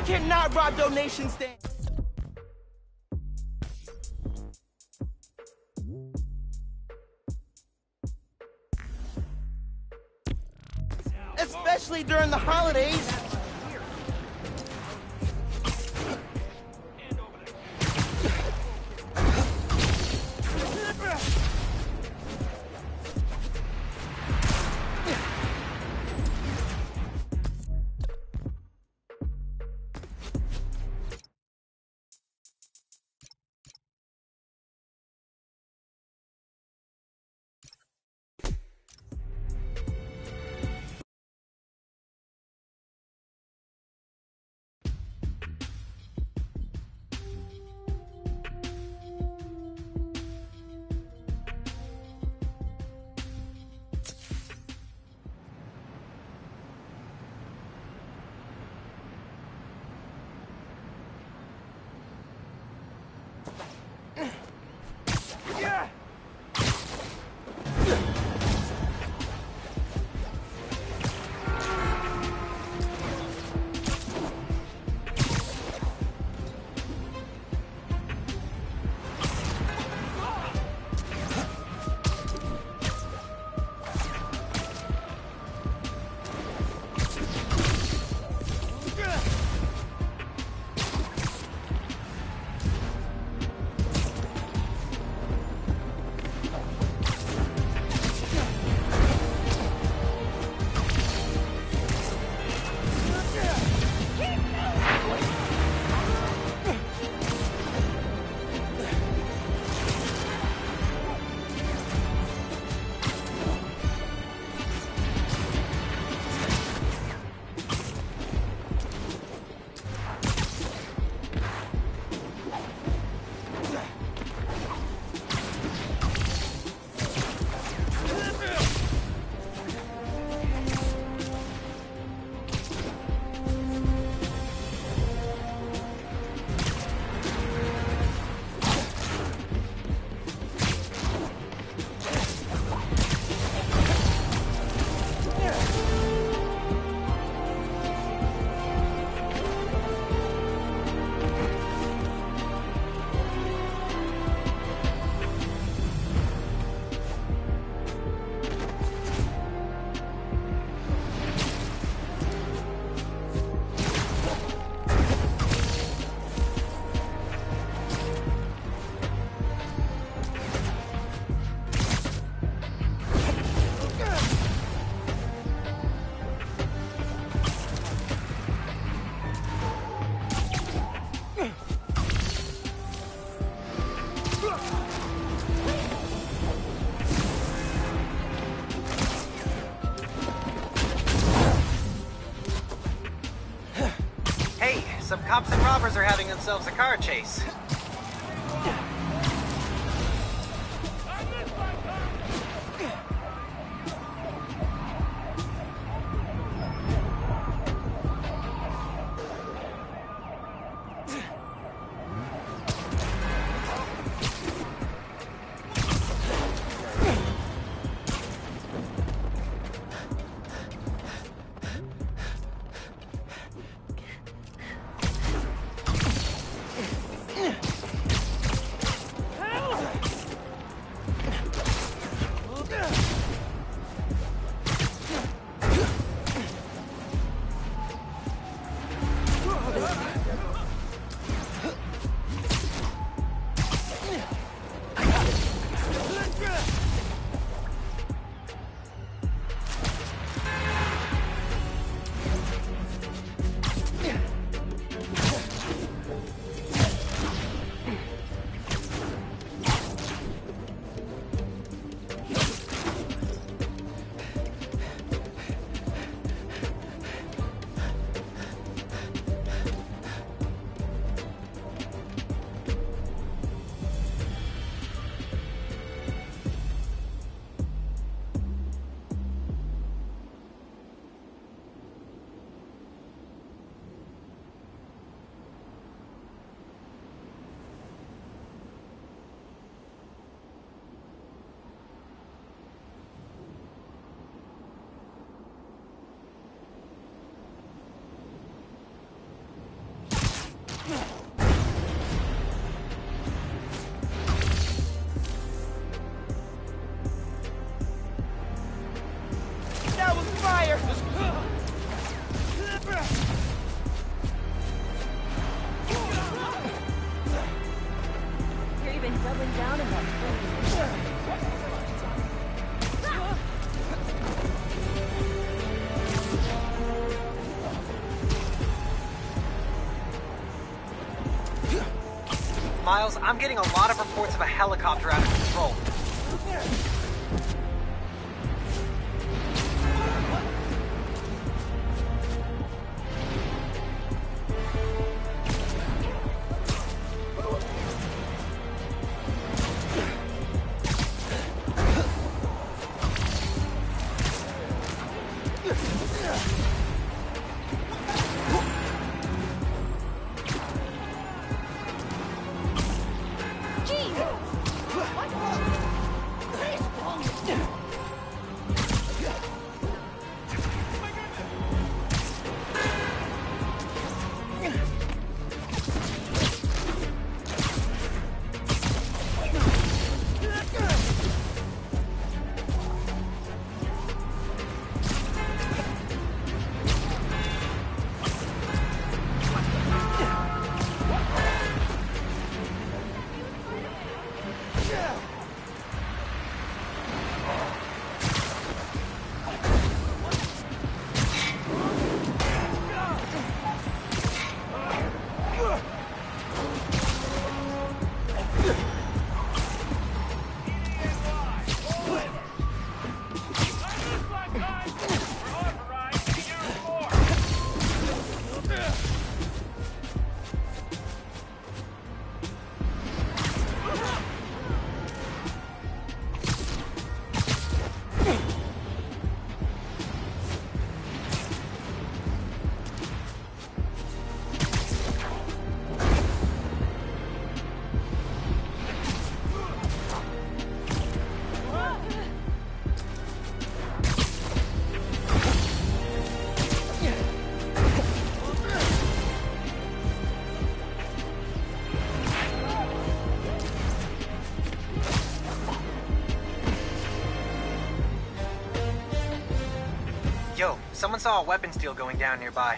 cannot rob donation stand. Especially during the holidays. Some cops and robbers are having themselves a car chase. doubling down on that. Miles, I'm getting a lot of reports of a helicopter out of control. Yo, someone saw a weapons deal going down nearby.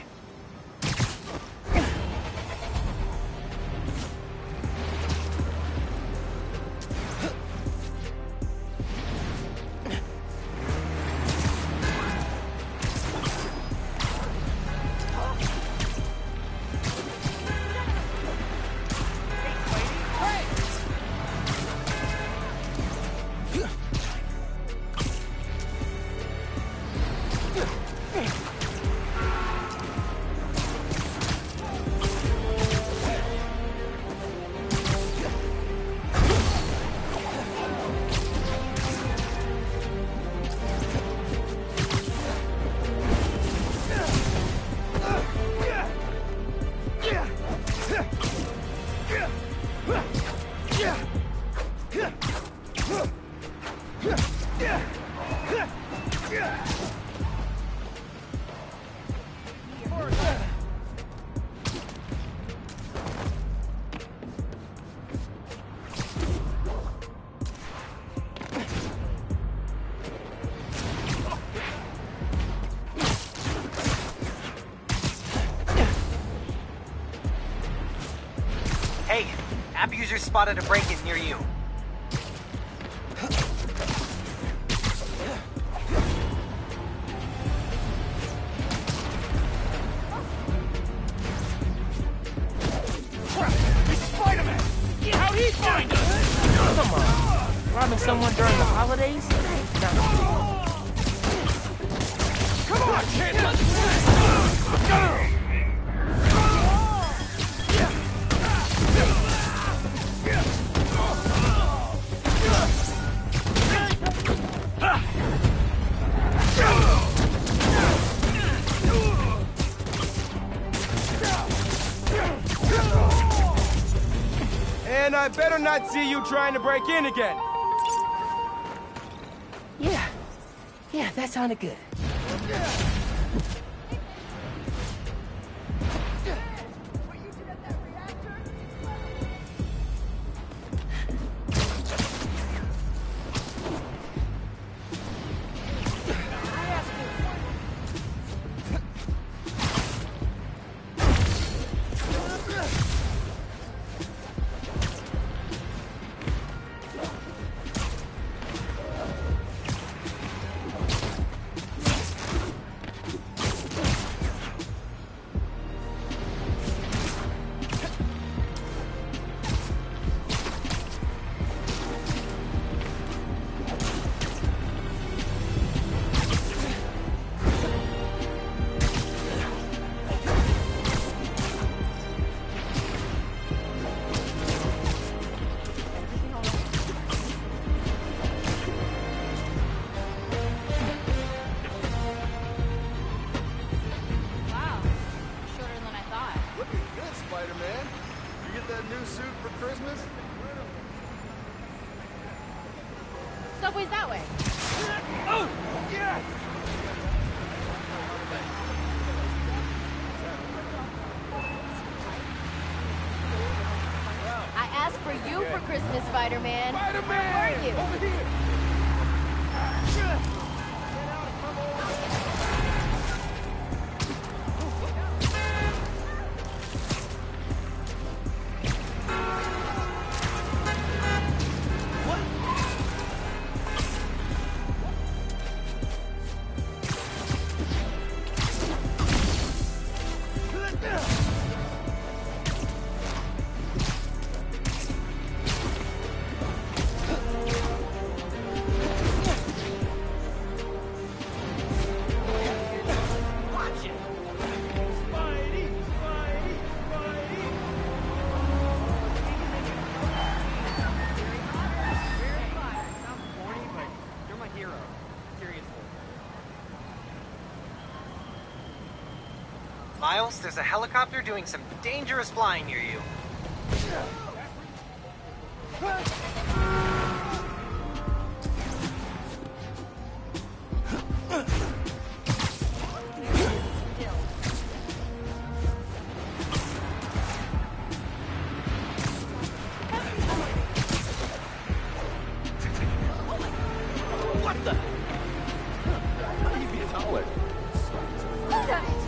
Hey, app user spotted a break-in near you. How'd he find us? Come on. Robbing someone during the holidays? Come on, kid! Let's go! And I better not see you trying to break in again. Yeah, that sounded good. Subway's that way. Oh, yes! I asked for you for Christmas, Spider-Man. Spider-Man! Where were you? Over here! Miles, there's a helicopter doing some dangerous flying near you. What the? How do you get taller? Who done it?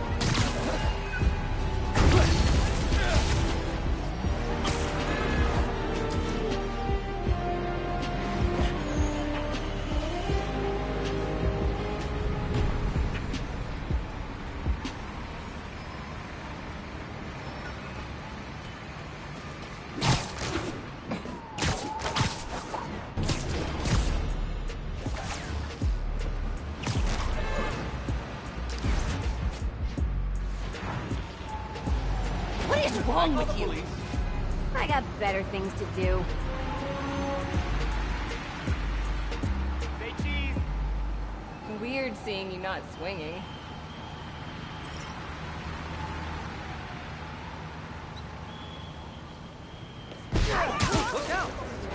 What is wrong with you? I got better things to do. Say cheese! Weird seeing you not swinging. Look out!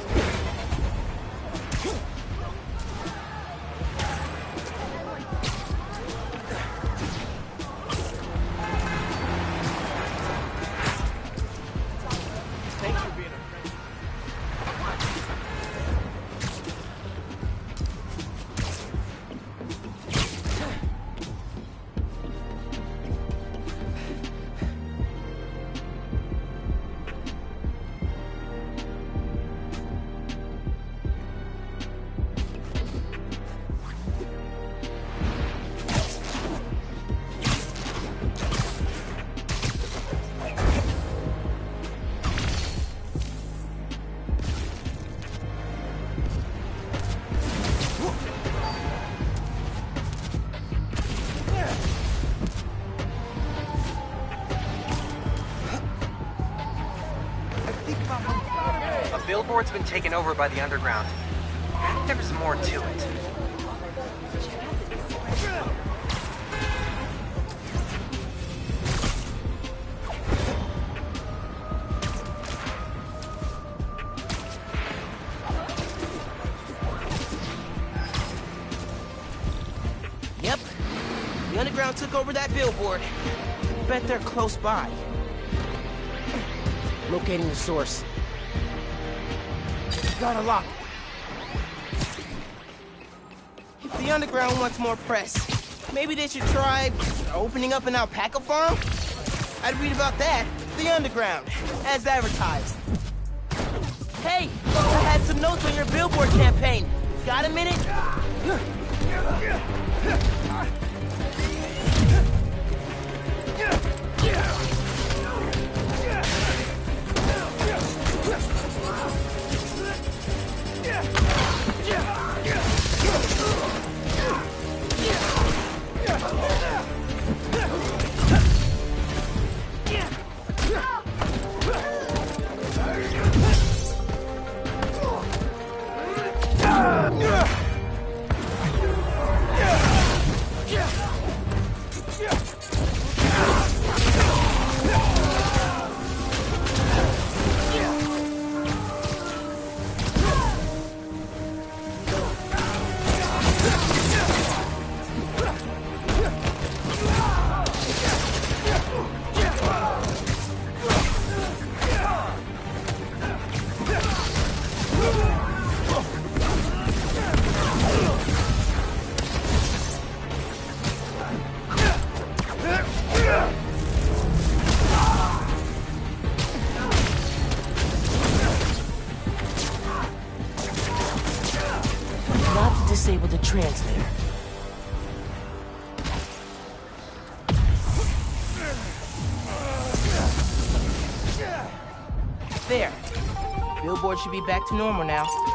Thanks for being a friend. A billboard's been taken over by the underground. I think there's more to it. Yep. The underground took over that billboard. Bet they're close by. Locating the source. Gotta lock it. If the underground wants more press, maybe they should try opening up an alpaca farm? I'd read about that. The underground, as advertised. Hey, I had some notes on your billboard campaign. Got a minute? disable the translator. There. Billboard should be back to normal now.